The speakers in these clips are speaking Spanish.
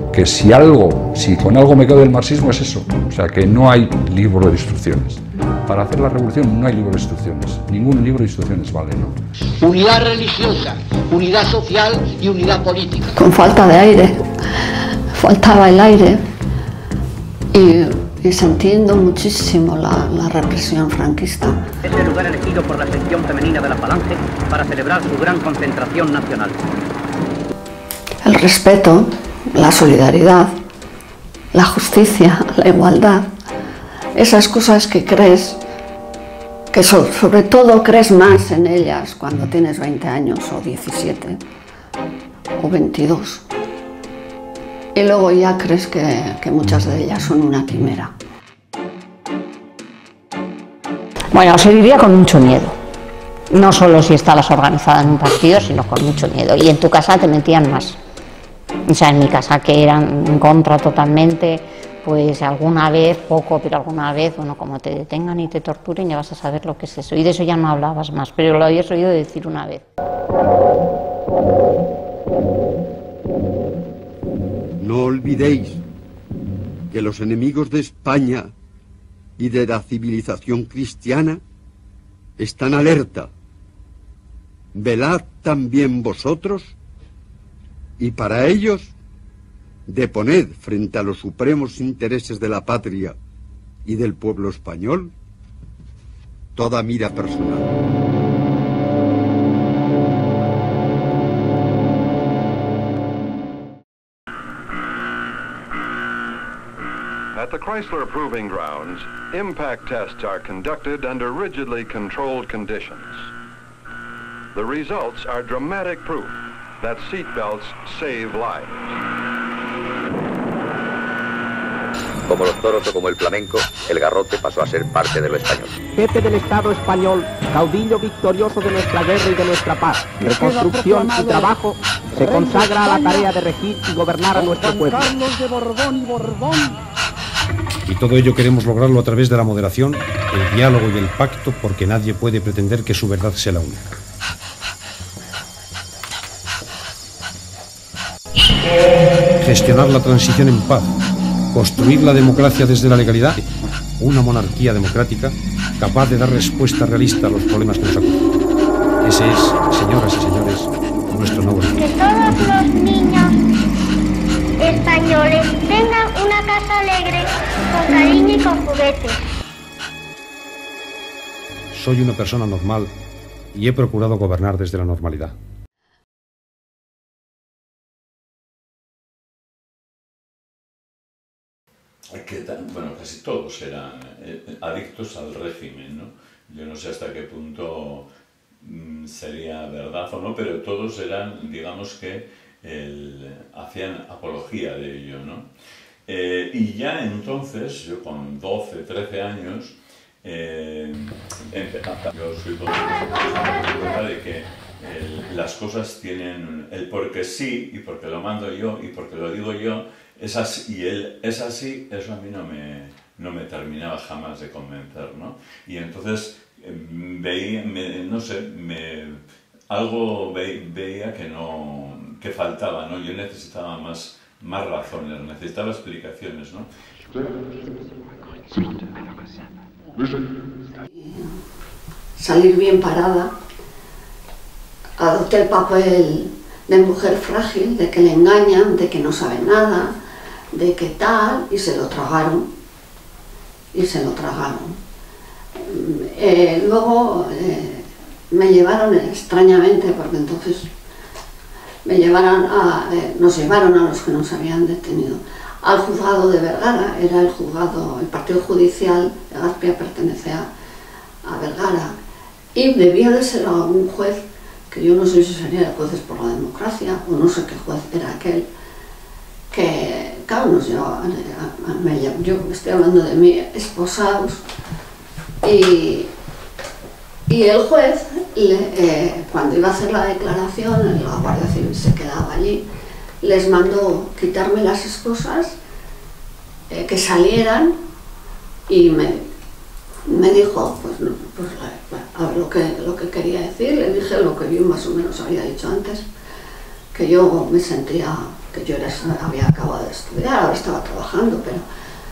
que si con algo me quedo del marxismo es eso, o sea, que no hay libro de instrucciones. Para hacer la revolución no hay libro de instrucciones, ningún libro de instrucciones vale, ¿no? Unidad religiosa, unidad social y unidad política. Con falta de aire, faltaba el aire y sintiendo muchísimo la represión franquista. Es el lugar elegido por la sección femenina de la Falange para celebrar su gran concentración nacional. El respeto, la solidaridad, la justicia, la igualdad, esas cosas que crees, que sobre todo crees más en ellas cuando tienes 20 años o 17 o 22. Y luego ya crees que muchas de ellas son una quimera. Bueno, se vivía con mucho miedo. No solo si estabas organizada en un partido, sino con mucho miedo. Y en tu casa te metían más. O sea, en mi casa, que eran en contra totalmente, pues alguna vez, poco, pero alguna vez, bueno, como te detengan y te torturen, ya vas a saber lo que es eso. Y de eso ya no hablabas más, pero lo habías oído decir una vez. No olvidéis que los enemigos de España y de la civilización cristiana están alerta. Velad también vosotros, y para ellos deponed frente a los supremos intereses de la patria y del pueblo español toda mira personal. At the Chrysler Proving Grounds, impact tests are conducted under rigidly controlled conditions. The results are dramatic proof that seatbelts save lives. Como los toros o como el flamenco, el garrote pasó a ser parte de lo español. Jefe del Estado español, caudillo victorioso de nuestra guerra y de nuestra paz, reconstrucción y trabajo, se consagra a la tarea de regir y gobernar a nuestro pueblo. Y todo ello queremos lograrlo a través de la moderación, el diálogo y el pacto, porque nadie puede pretender que su verdad sea la única. Gestionar la transición en paz, construir la democracia desde la legalidad, una monarquía democrática capaz de dar respuesta realista a los problemas que nos acuden. Ese es, señoras y señores, nuestro nuevo Que todos los niños españoles tengan una casa alegre, con cariño y con juguetes. Soy una persona normal y he procurado gobernar desde la normalidad. Bueno, casi todos eran adictos al régimen, ¿no? Yo no sé hasta qué punto sería verdad o no, pero todos eran, digamos que, hacían apología de ello, ¿no? Y ya entonces, yo con 12, 13 años, yo soy consciente de que las cosas tienen el porque sí, y porque lo mando yo, y porque lo digo yo, es así, y él es así, eso a mí no me terminaba jamás de convencer, ¿no? Y entonces veía, no sé, algo veía que faltaba, ¿no? Yo necesitaba más razones, necesitaba explicaciones, ¿no? Salir bien parada, adopté el papel de mujer frágil, de que le engañan, de que no sabe nada, de que tal, y se lo tragaron. Luego me llevaron extrañamente, porque entonces nos llevaron a los que nos habían detenido al juzgado de Vergara. Era el partido judicial de Garpia pertenece a Vergara, y debía de ser algún juez, que yo no sé si sería de Jueces por la Democracia o no sé qué juez era aquel, que claro, nos llevaba, yo estoy hablando de mí, esposados, y el juez, cuando iba a hacer la declaración, la Guardia Civil se quedaba allí, les mandó quitarme las esposas, que salieran, y me dijo, a ver lo que quería decir. Le dije lo que yo más o menos había dicho antes, que yo me sentía, que yo había acabado de estudiar, ahora estaba trabajando, pero...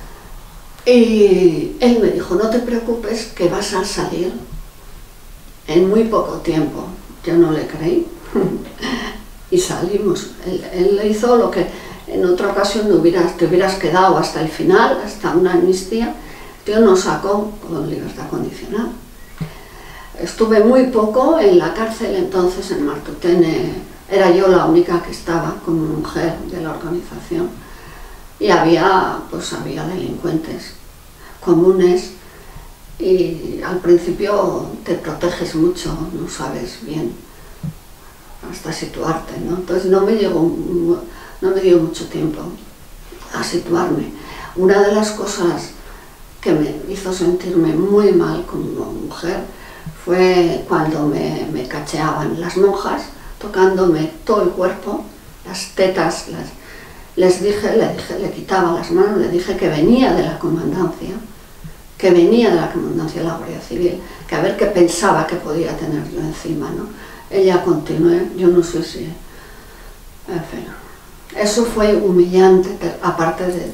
Y él me dijo, no te preocupes que vas a salir en muy poco tiempo. Yo no le creí y salimos. Él hizo lo que en otra ocasión te hubieras quedado hasta el final, hasta una amnistía. Tío nos sacó con libertad condicional. Estuve muy poco en la cárcel entonces en Martutene, era yo la única que estaba como mujer de la organización y había delincuentes comunes y al principio te proteges mucho, no sabes bien hasta situarte, ¿no? Entonces no me dio mucho tiempo a situarme. Una de las cosas que me hizo sentirme muy mal como mujer fue cuando me cacheaban las monjas, tocándome todo el cuerpo, las tetas, le quitaba las manos, le dije que venía de la comandancia, de la Guardia Civil, que a ver qué pensaba que podía tener yo encima, ¿no? Ella continuó, yo no sé si... En fin, eso fue humillante, aparte del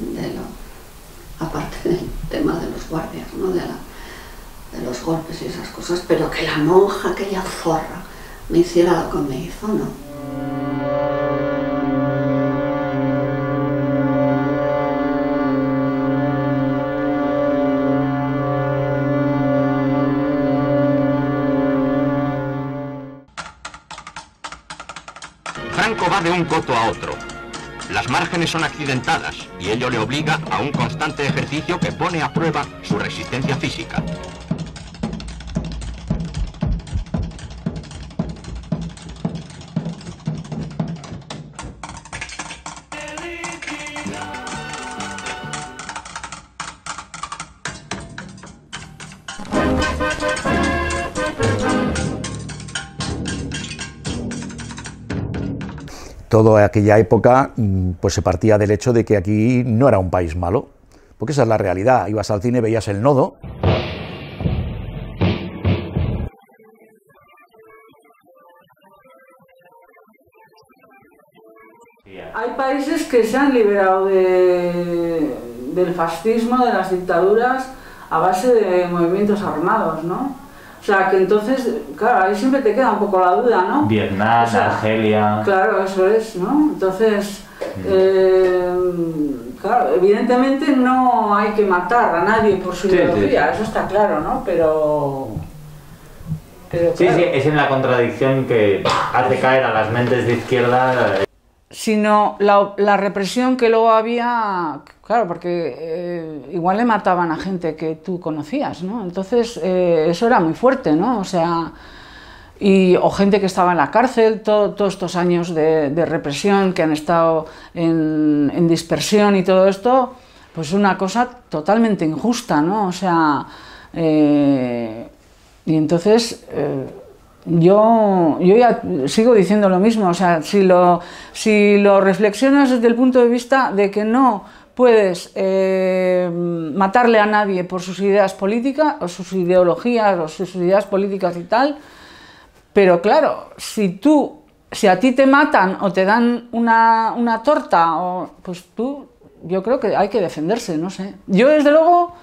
tema de los guardias, ¿no? De los golpes y esas cosas, pero que la monja, aquella zorra, me hiciera lo que me hizo, ¿no? Franco va de un coto a otro. Las márgenes son accidentadas y ello le obliga a un constante ejercicio que pone a prueba su resistencia física. Toda aquella época pues se partía del hecho de que aquí no era un país malo, porque esa es la realidad. Ibas al cine, veías El Nodo. Hay países que se han liberado del fascismo, de las dictaduras, a base de movimientos armados, ¿no? O sea, que entonces, claro, ahí siempre te queda un poco la duda, ¿no? Vietnam, o sea, Argelia... Claro, eso es, ¿no? Entonces, claro, evidentemente no hay que matar a nadie por su ideología, eso está claro, ¿no? Pero sí, claro, sí, es en la contradicción que hace caer a las mentes de izquierda... Sino la represión que luego había, claro, porque igual le mataban a gente que tú conocías, ¿no? Entonces eso era muy fuerte, ¿no? O sea, o gente que estaba en la cárcel, todos estos años de represión que han estado en dispersión y todo esto, pues una cosa totalmente injusta, ¿no? O sea, y entonces... Yo ya sigo diciendo lo mismo, o sea, si lo reflexionas desde el punto de vista de que no puedes matarle a nadie por sus ideas políticas, o sus ideologías, o sus ideas políticas y tal, pero claro, si a ti te matan o te dan una torta, pues yo creo que hay que defenderse, no sé. Yo desde luego,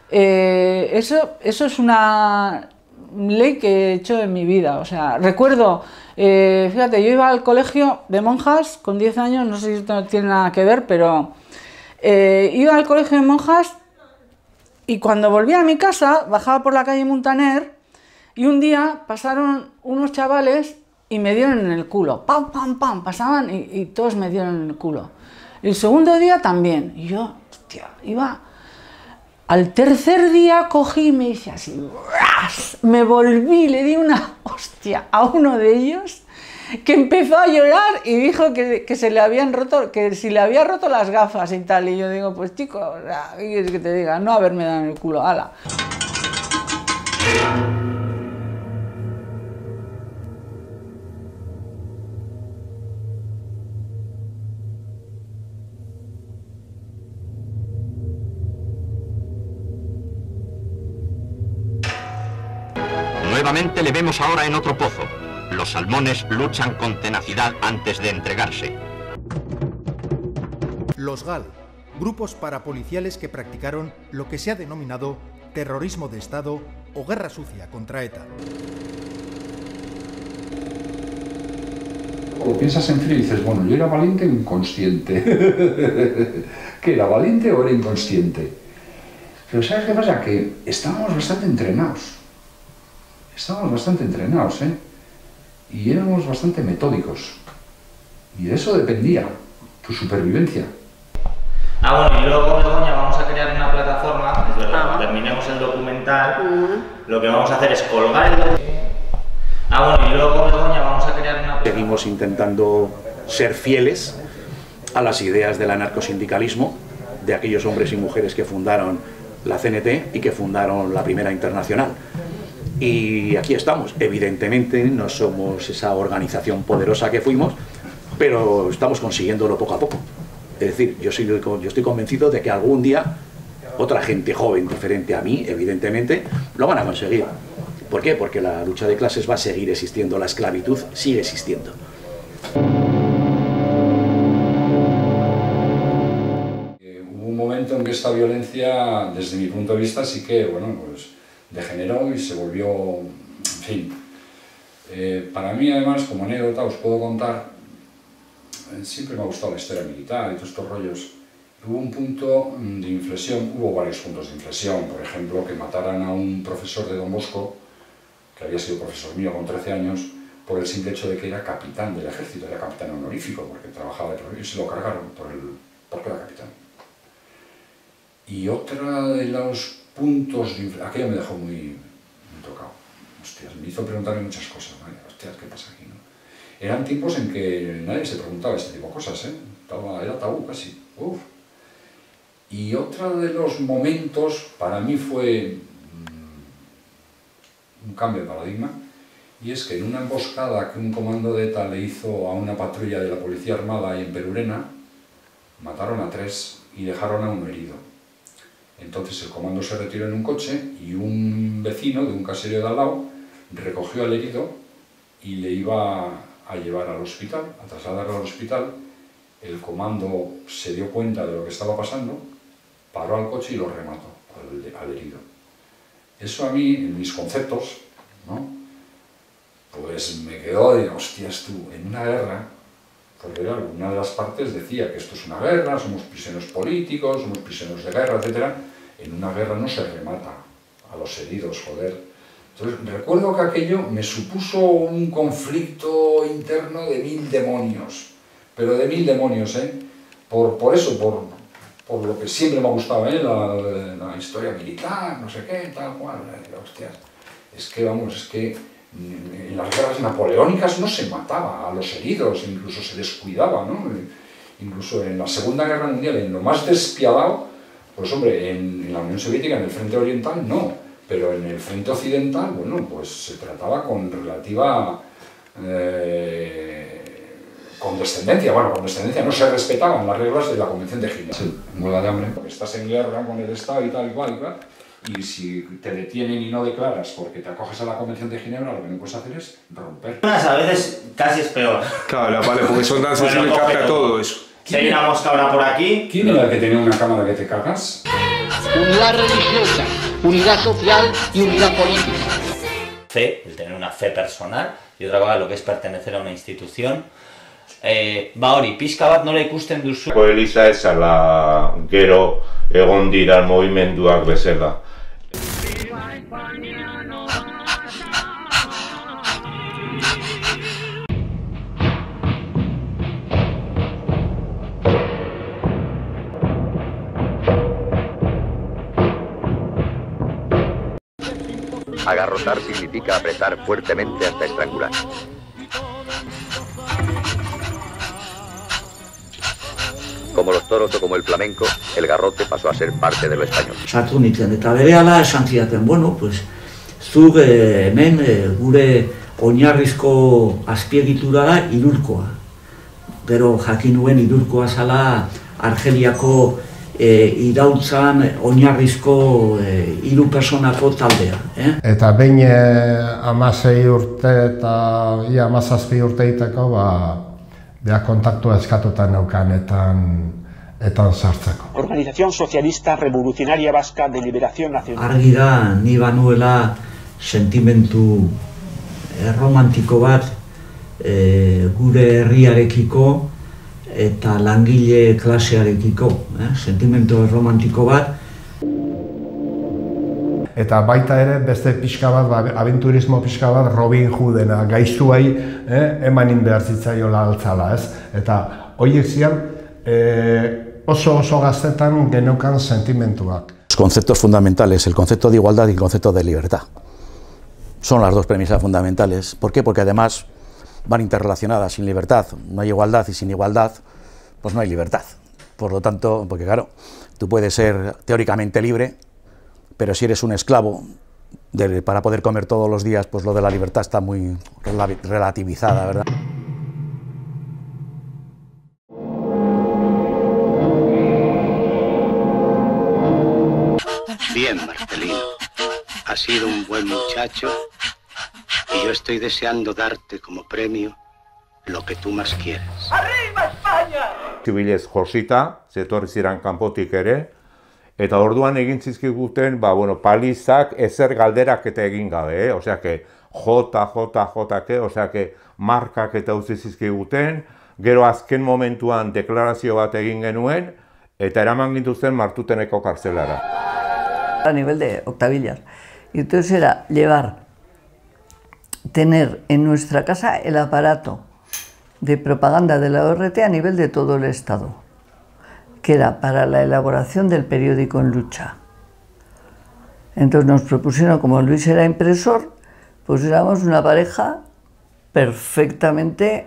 eso es una... ley que he hecho en mi vida, o sea, recuerdo, fíjate, yo iba al colegio de monjas con 10 años, no sé si esto tiene nada que ver, pero iba al colegio de monjas y cuando volvía a mi casa, bajaba por la calle Muntaner y un día pasaron unos chavales y me dieron en el culo, pam, pam, pam, pasaban y todos me dieron en el culo. El segundo día también, y yo, hostia, iba... Al tercer día cogí y me hice así, me volví, le di una hostia a uno de ellos que empezó a llorar y dijo que se le habían roto, que si le había roto las gafas y tal, y yo digo, pues chico, ¿qué quieres que te diga? No haberme dado en el culo, ala. Nuevamente le vemos ahora en otro pozo. los salmones luchan con tenacidad antes de entregarse. Los GAL, grupos parapoliciales que practicaron lo que se ha denominado terrorismo de Estado o guerra sucia contra ETA. O piensas en frío y dices, bueno, yo era valiente o inconsciente. ¿Qué era, valiente o era inconsciente? Pero ¿sabes qué pasa? Que estábamos bastante entrenados. Y éramos bastante metódicos. Y de eso dependía tu supervivencia. Bueno, y luego, Begoña, vamos a crear una plataforma, es verdad, cuando terminemos el documental, lo que vamos a hacer es colgar el documental. Bueno, y luego, Begoña, vamos a crear una plataforma. Seguimos intentando ser fieles a las ideas del anarcosindicalismo, de aquellos hombres y mujeres que fundaron la CNT y que fundaron la Primera Internacional. Y aquí estamos. Evidentemente no somos esa organización poderosa que fuimos, pero estamos consiguiéndolo poco a poco. Es decir, yo estoy convencido de que algún día otra gente joven, diferente a mí, evidentemente, lo van a conseguir. ¿Por qué? Porque la lucha de clases va a seguir existiendo, la esclavitud sigue existiendo. Hubo un momento en que esta violencia, desde mi punto de vista, sí que, bueno, pues degeneró y se volvió, en fin. Para mí, además, como anécdota, os puedo contar, siempre me ha gustado la historia militar y todos estos rollos. Hubo un punto de inflexión, hubo varios puntos de inflexión, por ejemplo, que mataran a un profesor de Don Bosco, que había sido profesor mío con 13 años, por el simple hecho de que era capitán del ejército, era capitán honorífico, porque trabajaba de profesor, y se lo cargaron porque era capitán. Y otra de los puntos de inflexión, aquello me dejó muy tocado. Hostias, me hizo preguntarme muchas cosas, ¿vale? Hostias, ¿qué pasa aquí, no? Eran tiempos en que nadie se preguntaba este tipo de cosas, ¿eh? Era tabú casi. Uf. Y otro de los momentos, para mí fue un cambio de paradigma, y es que en una emboscada que un comando de ETA le hizo a una patrulla de la Policía Armada ahí en Perurena, mataron a 3 y dejaron a 1 herido. Entonces el comando se retiró en un coche y un vecino de un caserío de al lado recogió al herido y le iba a llevar al hospital, a trasladarlo al hospital. El comando se dio cuenta de lo que estaba pasando, paró al coche y lo remató al herido. Eso a mí, en mis conceptos, ¿no? Pues me quedó de, hostias tú, en una guerra, porque claro, una de las partes decía que esto es una guerra, somos prisioneros políticos, somos prisioneros de guerra, etc. En una guerra no se remata a los heridos, joder. Entonces, recuerdo que aquello me supuso un conflicto interno de 1000 demonios, pero de 1000 demonios, ¿eh? Por eso, por lo que siempre me ha gustado, ¿eh? La historia militar, no sé qué, tal cual, hostias. Es que, vamos, es que en las guerras napoleónicas no se mataba a los heridos, incluso se descuidaba, ¿no? Incluso en la Segunda Guerra Mundial, en lo más despiadado, pues hombre, en la Unión Soviética, en el frente oriental, no, pero en el frente occidental, bueno, pues se trataba con relativa condescendencia. Bueno, condescendencia, no se respetaban las reglas de la Convención de Ginebra. Sí, huelga de hambre, porque estás en guerra con el Estado y tal y cual, y si te detienen y no declaras porque te acoges a la Convención de Ginebra, lo que no puedes hacer es romper. A veces casi es peor. Claro, vale, porque son tan sensibles que capta todo eso. Si hay una mosca ahora por aquí... ¿Quién era el que tenía una cámara que te cagas? Unidad religiosa, unidad social y unidad política. Fe, el tener una fe personal, y otra cosa lo que es pertenecer a una institución. Hori, pixka bat nola ikusten duzu? Eliza ezala gero egon dira mugimenduak bezala. Agarrotar significa apretar fuertemente hasta estrangular. Como los toros o como el flamenco, el garrote pasó a ser parte de lo español. Sartu nintzen, eta berehala esan zidaten, bueno, pues, zuk hemen gure oinarrizko azpiegitura da Irurkoa. Gero jakin nuen Irurkoa zala Argeliako iraultzan oinarrizko 3 personako taldea. Eta behin 16 urte eta 17 urte egiteko, beha kontaktua eskatuta neukan etan sartzeko. Organización Socialista Revolucionaria Vasca de Liberación Nacional. Argi da, ni banuela sentimentu romantiko bat gure herriarekiko eta langile klasearekiko, sentimentu romantiko bat. Eta baita ere beste pixka bat, abenturismo pixka bat Robin Hoodena, gaiztuei emanin behar zitzaiola altzala, ez? Eta horiek zian oso gaztetan geneukan sentimentuak. Los conceptos fundamentales, el concepto de igualdad y el concepto de libertad. Son las dos premisas fundamentales. ¿Por qué? Porque además van interrelacionadas. Sin libertad no hay igualdad y sin igualdad pues no hay libertad. Por lo tanto, porque claro, tú puedes ser teóricamente libre, pero si eres un esclavo para poder comer todos los días, pues lo de la libertad está muy relativizada, ¿verdad? Bien, Marcelino. Has sido un buen muchacho y yo estoy deseando darte como premio lo que tú más quieres. ¡Arriba España! Zibilez josita, zetorri ziren kanpotik ere, eta orduan egin zizkiguten, palizak ezer galderak eta egin gabe, osea que osea que markak eta utzi zizkiguten, gero azken momentuan deklarazio bat egin genuen, eta eraman gintuzten Martuteneko kartzelara. A nivel de octavillas. Y entonces era tener en nuestra casa el aparato de propaganda de la ORT a nivel de todo el Estado, que era para la elaboración del periódico En Lucha. Entonces nos propusieron, como Luis era impresor, pues éramos una pareja perfectamente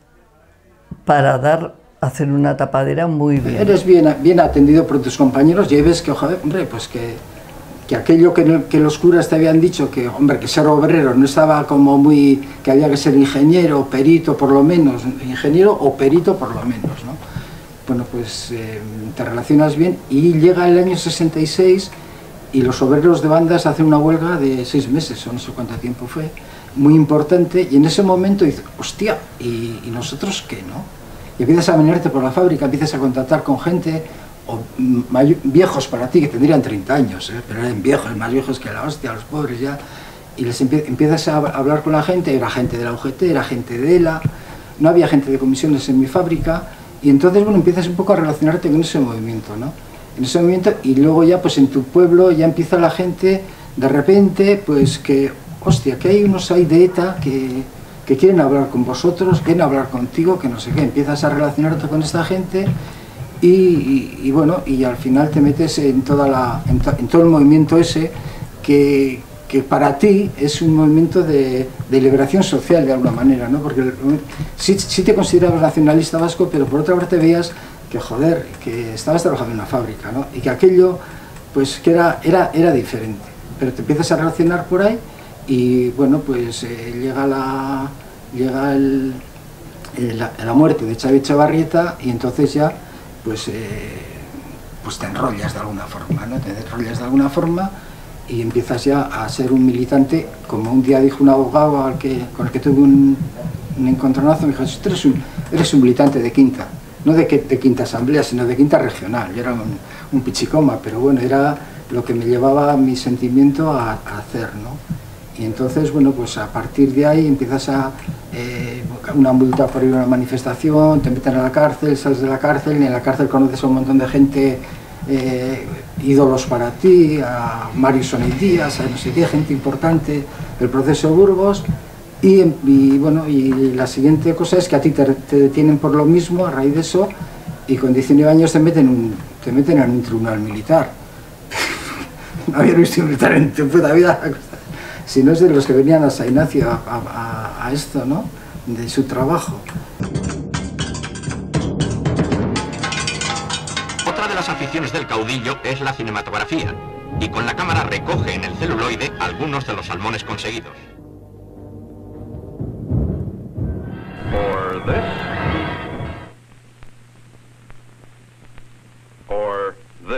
para hacer una tapadera muy bien. Eres bien atendido por tus compañeros y ahí ves que, joder, hombre, pues que aquello que los curas te habían dicho, que hombre, que ser obrero no estaba como muy, que había que ser ingeniero, perito por lo menos, ingeniero o perito por lo menos, ¿no? Bueno, pues te relacionas bien y llega el año 66 y los obreros de bandas hacen una huelga de 6 meses, o no sé cuánto tiempo fue, muy importante, y en ese momento dices, hostia, ¿y nosotros qué, no? Y empiezas a venirte por la fábrica, empiezas a contactar con gente, o viejos para ti, que tendrían 30 años, pero eran viejos, más viejos que la hostia, los pobres ya, y les empiezas a hablar con la gente, era gente de la UGT, era gente de ELA, no había gente de comisiones en mi fábrica, y entonces, bueno, empiezas un poco a relacionarte con ese movimiento, ¿no? En ese movimiento, y luego ya, pues en tu pueblo ya empieza la gente, de repente, pues que, hostia, que hay unos ahí de ETA que quieren hablar con vosotros, quieren hablar contigo, que no sé qué, empiezas a relacionarte con esta gente, y bueno, y al final te metes en todo el movimiento ese que para ti es un movimiento de liberación social de alguna manera, ¿no? Porque sí te considerabas nacionalista vasco, pero por otra parte veías que, joder, que estabas trabajando en una fábrica, ¿no? Y que aquello, pues que era diferente, pero te empiezas a relacionar por ahí y bueno, pues llega la muerte de Xavi Etxebarrieta y entonces ya pues te enrollas de alguna forma, ¿no? Te enrollas de alguna forma y empiezas ya a ser un militante, como un día dijo un abogado con el que tuve un encontronazo, me dijo, eres un militante de quinta, no de quinta asamblea, sino de quinta regional. Yo era un pichicoma, pero bueno, era lo que me llevaba mi sentimiento a hacer, ¿no? Y entonces, bueno, pues a partir de ahí empiezas una multa por ir a una manifestación, te meten a la cárcel, sales de la cárcel, y en la cárcel conoces a un montón de gente, ídolos para ti, a Mario Sonet Díaz, a no sé qué, gente importante del proceso de Burgos, y bueno, y la siguiente cosa es que a ti te detienen por lo mismo, a raíz de eso, y con 19 años te meten en un tribunal militar. No había visto un militar en tu puta vida. Si no es de los que venían a San Ignacio a esto, ¿no? De su trabajo. Otra de las aficiones del caudillo es la cinematografía, y con la cámara recoge en el celuloide algunos de los salmones conseguidos. Or this. Or this.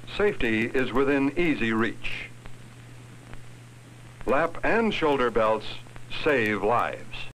safety is within easy reach. Lap and shoulder belts save lives.